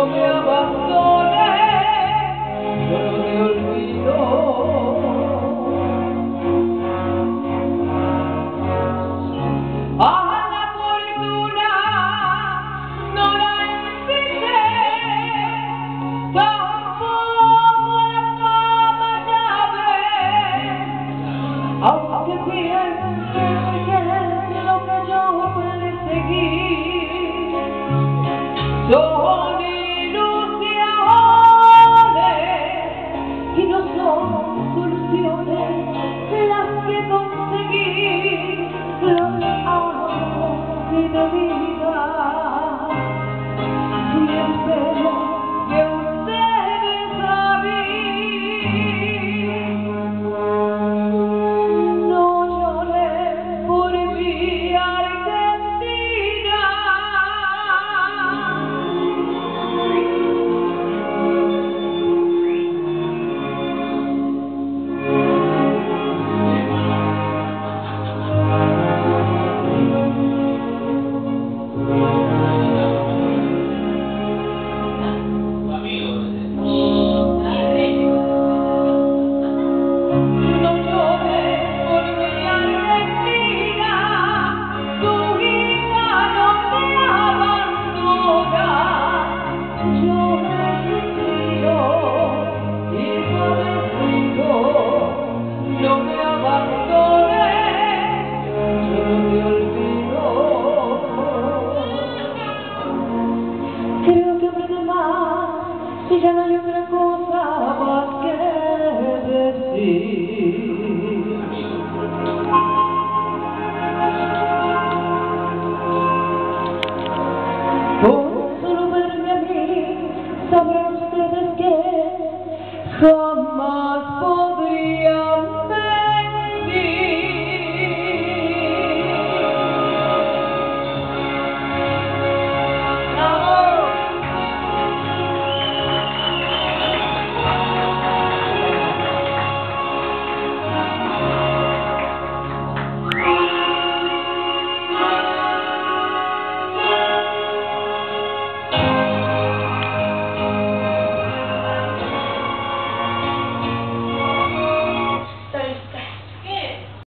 no me abandones, yo no te olvido. A la fortuna no la envidié, tampoco la fama llave, aunque pienses que lo que yo perseguí son ilusiones y no son soluciones las que conseguí. Los amo y de vida y espero que ustedes saben. No lloren por mi Argentina. No me abandones, yo no te olvido. Creo que hablé de más y ya no hay otra cosa más que decir. Con solo verme a mí, sabrán ustedes que